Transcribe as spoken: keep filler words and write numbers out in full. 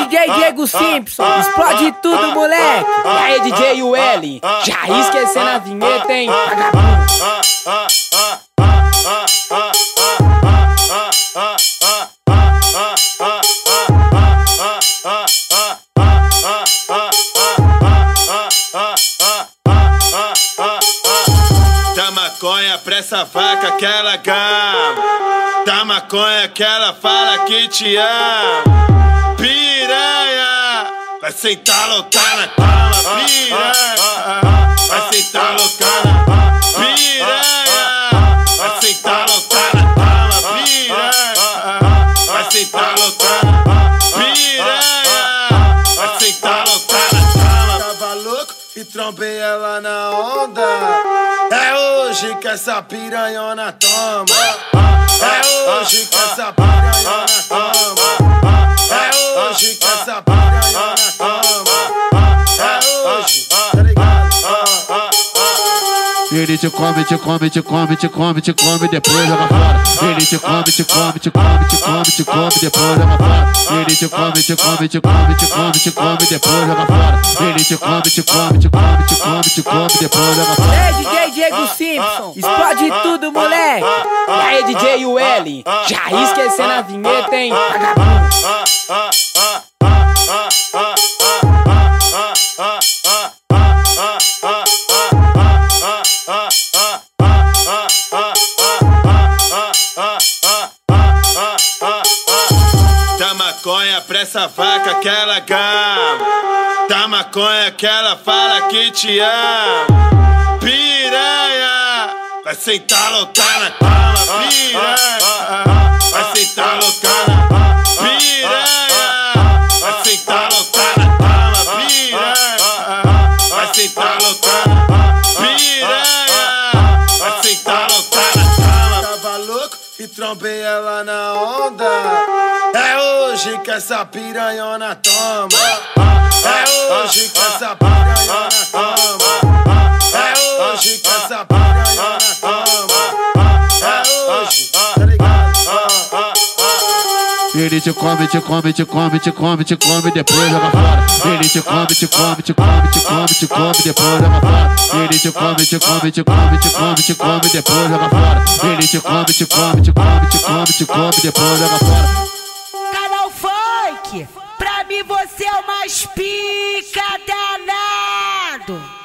D J Diego Simpson, explode tudo, moleque. E aí, D J Ueli, já ia esquecendo a vinheta, hein? Vagabundo. Dá maconha pra essa vaca que ela gama. Dá maconha que ela fala que te ama. Piranha, vai sentar louca na cama. Piranha, vai sentar louca na cama. Piranha, vai sentar louca na cama. Piranha, vai sentar louca na cama. Piranha, vai sentar louca na cama. Tava louco e trombei ela na onda. É hoje que essa piranhona toma. É hoje que essa piranhona toma. É hoje que essa piranhona toma. É hoje, tá ligado? Ele te come, te come, te come, te come, te come, depois joga fora. Ele te come, te come, te come, te come, te come, depois joga fora. Ele te come, te come, te come, te come, te come, depois joga fora. Ele te come, te come, te come, te come, te come, depois joga fora. É D J Diego Simpson, explode tudo, moleque. E aí, D J Ueli, já ia esquecendo a vinheta, hein? Vagabundo. Dá maconha pra essa vaca que ela gama. Dá maconha que ela fala que te ama. Piranha, vai sentar louca na cama. Piranha, vai sentar louca na cama. Piranha, vai sentar louca na cama. Piranha, vai sentar louca na cama. Piranha, vai sentar louca na cama. Tava louco e trombei ela na onda. É hoje que essa piranhona toma. É hoje que essa piranhona toma. É hoje que essa piranhona toma. É hoje, tá ligado? Ele te come, te come, te come, te come, te come, depois joga fora. Ele te come, te come, te come, te come, te come, depois joga fora. Ele te come, te come, te come, te come, te come, depois joga fora. Ele te come, te come, te come, te come, te come, depois joga fora. Canal Funk, pra mim você é o mais pica danado.